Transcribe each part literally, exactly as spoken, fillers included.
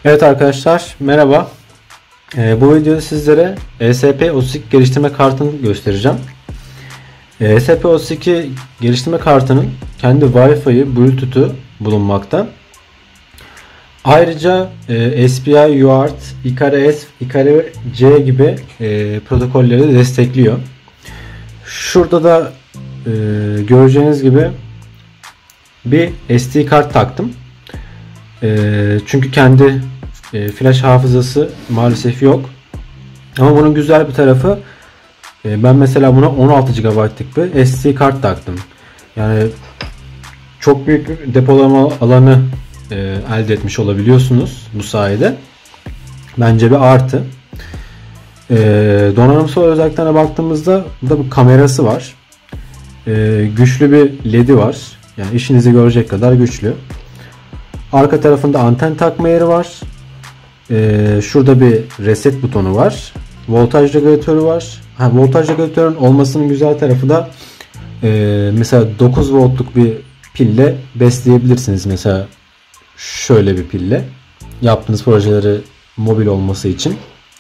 Evet arkadaşlar, merhaba. Ee, bu videoda sizlere E S P otuz iki geliştirme kartını göstereceğim. E, E S P otuz iki geliştirme kartının kendi Wi-Fi'yi, Bluetooth'u bulunmakta. Ayrıca e, S P I, U A R T, I C A R S, I C A R C gibi e, protokolleri de destekliyor. Şurada da e, göreceğiniz gibi bir S D kart taktım. E, çünkü kendi e, flash hafızası maalesef yok. Ama bunun güzel bir tarafı, e, ben mesela buna on altı gigabaytlık bir S D kart taktım. Yani çok büyük bir depolama alanı e, elde etmiş olabiliyorsunuz bu sayede. Bence bir artı. E, donanımsal özelliklerine baktığımızda burada bir kamerası var. E, güçlü bir ledi var. Yani işinizi görecek kadar güçlü. Arka tarafında anten takma yeri var. Ee, şurada bir reset butonu var. Voltaj regülatörü var. Ha, voltaj regülatörün olmasının güzel tarafı da e, mesela dokuz voltluk bir pille besleyebilirsiniz. Mesela şöyle bir pille. Yaptığınız projeleri mobil olması için.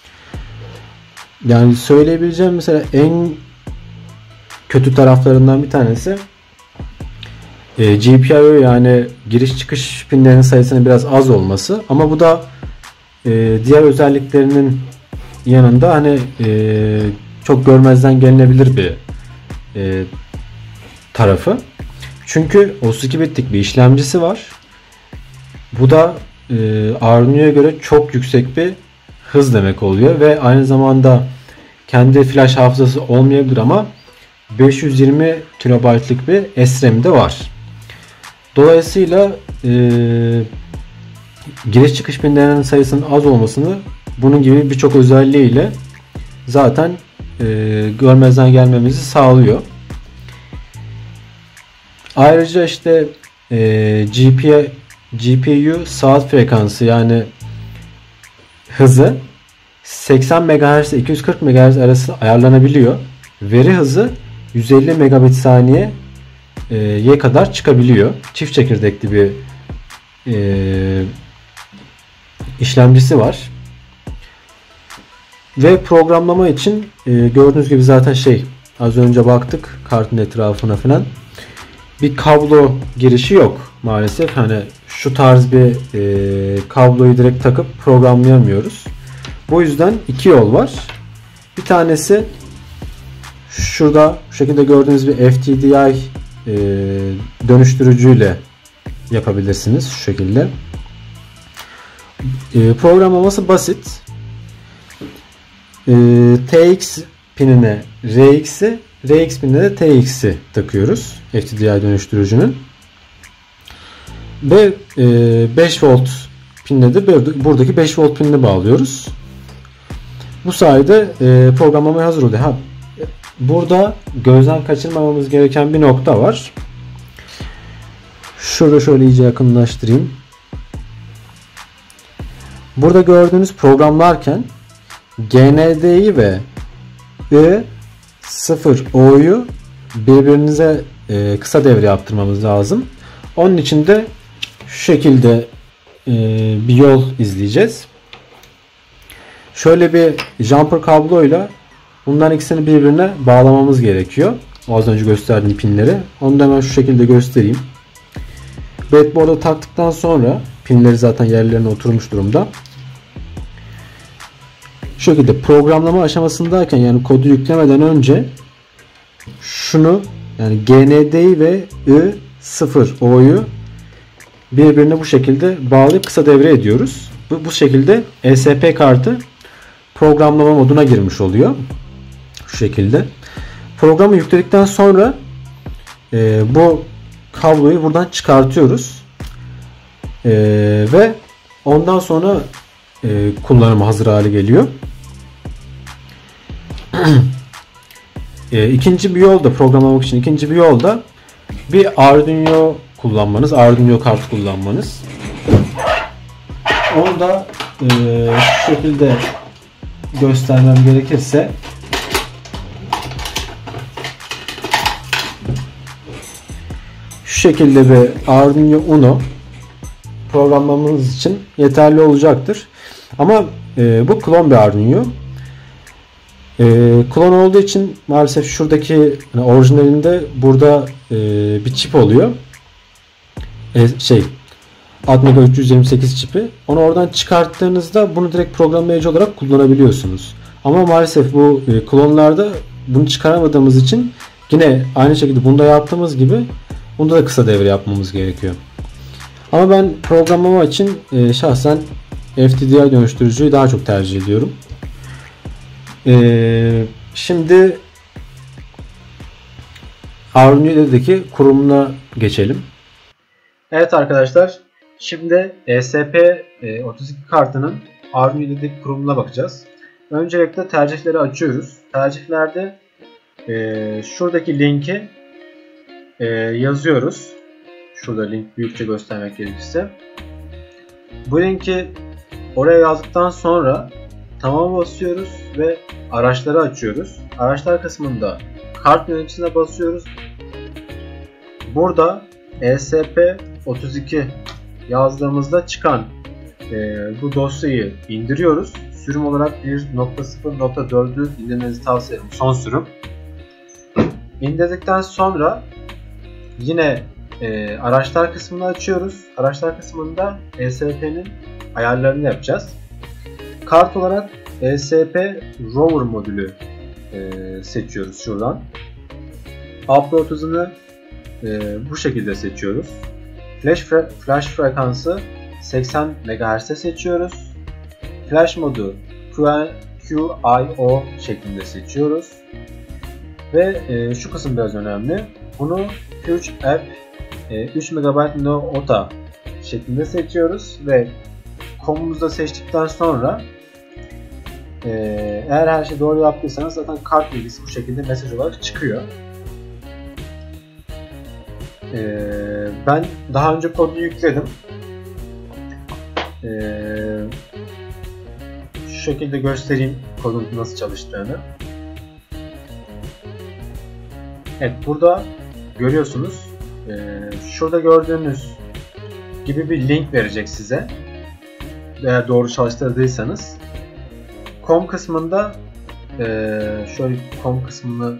Yani söyleyebileceğim mesela en kötü taraflarından bir tanesi e, G P I O, yani giriş çıkış pinlerinin sayısının biraz az olması. Ama bu da e, diğer özelliklerinin yanında hani e, çok görmezden gelinebilir bir e, tarafı. Çünkü otuz iki bitlik bir işlemcisi var. Bu da e, Arduino'ya göre çok yüksek bir hız demek oluyor ve aynı zamanda kendi flash hafızası olmayabilir ama beş yüz yirmi kilobaytlık bir S RAM de var. Dolayısıyla e, giriş çıkış pinlerinin sayısının az olmasını bunun gibi birçok özelliğiyle zaten e, görmezden gelmemizi sağlıyor. Ayrıca işte e, G P U, G P U saat frekansı, yani hızı seksen megahertz ile iki yüz kırk megahertz arası ayarlanabiliyor. Veri hızı yüz elli megabit saniye ye kadar çıkabiliyor. Çift çekirdekli bir e, işlemcisi var. Ve programlama için e, gördüğünüz gibi zaten şey, az önce baktık kartın etrafına falan, bir kablo girişi yok maalesef. Hani şu tarz bir e, kabloyu direkt takıp programlayamıyoruz. Bu yüzden iki yol var. Bir tanesi şurada şu şekilde gördüğünüz bir F T D I e, dönüştürücüyle yapabilirsiniz şu şekilde. E, programlaması basit. E, T X pinine R X'i, R X pinine de T X'i takıyoruz F T D I dönüştürücünün. Ve e, beş volt pinine de buradaki beş volt pinini bağlıyoruz. Bu sayede e, programlamaya hazır oluyor. Ha, burada gözden kaçırmamamız gereken bir nokta var. Şurada şöyle iyice yakınlaştırayım. Burada gördüğünüz programlarken G N D'yi ve I sıfır O'yu birbirinize e, kısa devre yaptırmamız lazım. Onun için de şu şekilde e, bir yol izleyeceğiz. Şöyle bir jumper kabloyla bunların ikisini birbirine bağlamamız gerekiyor. O az önce gösterdiğim pinleri. Onu da hemen şu şekilde göstereyim. Breadboard'a taktıktan sonra pinleri zaten yerlerine oturmuş durumda. Şu şekilde programlama aşamasındayken, yani kodu yüklemeden önce şunu, yani G N D'yi ve I sıfır O'yu birbirine bu şekilde bağlayıp kısa devre ediyoruz. Bu, bu şekilde E S P kartı programlama moduna girmiş oluyor. Şu şekilde. Programı yükledikten sonra e, bu kabloyu buradan çıkartıyoruz. E, ve ondan sonra e, kullanıma hazır hale geliyor. e, ikinci bir yol da, programlamak için ikinci bir yol da bir Arduino kullanmanız, Arduino kart kullanmanız. Onu da e, şu şekilde göstermem gerekirse, şu şekilde bir Arduino Uno programlamanız için yeterli olacaktır. Ama e, bu klon bir Arduino. E, klon olduğu için maalesef şuradaki yani orijinalinde burada e, bir çip oluyor. E, şey Atmega üç yüz yirmi sekiz çipi. Onu oradan çıkarttığınızda bunu direkt programlayıcı olarak kullanabiliyorsunuz. Ama maalesef bu e, klonlarda bunu çıkaramadığımız için yine aynı şekilde bunda yaptığımız gibi bunda da kısa devre yapmamız gerekiyor. Ama ben programlama için e, şahsen F T D I dönüştürücüyü daha çok tercih ediyorum. E, şimdi Arduino'daki kurulumuna geçelim. Evet arkadaşlar, şimdi E S P otuz iki kartının Arduino'daki kurulumuna bakacağız. Öncelikle tercihleri açıyoruz. Tercihlerde e, şuradaki linki e, yazıyoruz. Şurada link büyükçe göstermek gerekirse. Bu linki oraya yazdıktan sonra tamam'a basıyoruz ve araçları açıyoruz. Araçlar kısmında kart yöneticisine basıyoruz. Burada E S P otuz iki yazdığımızda çıkan e, bu dosyayı indiriyoruz. Sürüm olarak bir nokta sıfır nokta dördü indirmenizi tavsiye ederim. Son sürüm. İndirdikten sonra yine e, araçlar kısmını açıyoruz. Araçlar kısmında E S P'nin ayarlarını yapacağız. Kart olarak E S P Rover modülü e, seçiyoruz şuradan. Upload hızını e, bu şekilde seçiyoruz. Flash, fre flash frekansı seksen megahertz'e seçiyoruz. Flash modu Q I O şeklinde seçiyoruz. Ve e, şu kısım biraz önemli. Bunu Fuge App e, üç megabayt No O T A şeklinde seçiyoruz ve komumuzu da seçtikten sonra e, eğer her şeyi doğru yaptıysanız zaten kart bilgisi bu şekilde mesaj olarak çıkıyor. E, ben daha önce kodunu yükledim. E, şu şekilde göstereyim kodun nasıl çalıştığını. Evet, burada görüyorsunuz. E, şurada gördüğünüz gibi bir link verecek size. Eğer doğru çalıştırdıysanız. Com kısmında e, şöyle com kısmını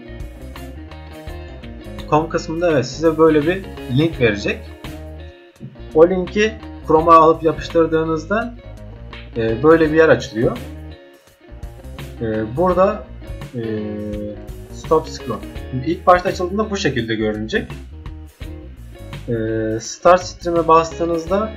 com kısmında evet size böyle bir link verecek. O linki Chrome'a alıp yapıştırdığınızda e, böyle bir yer açılıyor. E, burada e, Stop Scroll. İlk başta açıldığında bu şekilde görünecek. E, Start Stream'e bastığınızda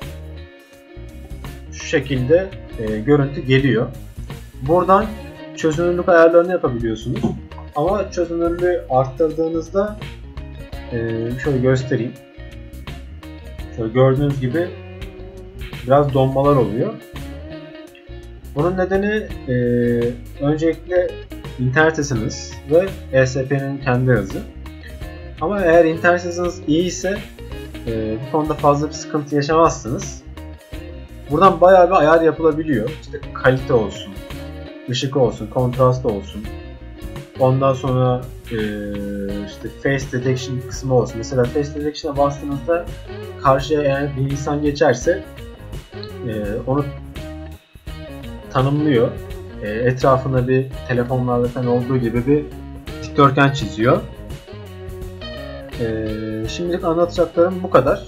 şu şekilde e, görüntü geliyor. Buradan çözünürlük ayarlarını yapabiliyorsunuz. Ama çözünürlüğü arttırdığınızda e, şöyle göstereyim. Şöyle gördüğünüz gibi biraz donmalar oluyor. Bunun nedeni e, öncelikle internet hızınız ve E S P'nin kendi hızı. Ama eğer internet hızınız iyi ise e, bu konuda fazla bir sıkıntı yaşamazsınız. Buradan bayağı bir ayar yapılabiliyor. İşte kalite olsun, ışık olsun, kontrast olsun. Ondan sonra e, işte face detection kısmı olsun. Mesela face detection'a bastığınızda karşıya eğer bir insan geçerse e, onu tanımlıyor. E, etrafında bir telefonlarda falan olduğu gibi bir dikdörtgen çiziyor. E, şimdilik anlatacaklarım bu kadar.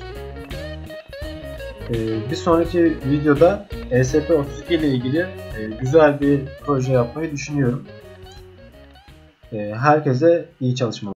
E, bir sonraki videoda E S P otuz iki ile ilgili e, güzel bir proje yapmayı düşünüyorum. E, herkese iyi çalışmalar.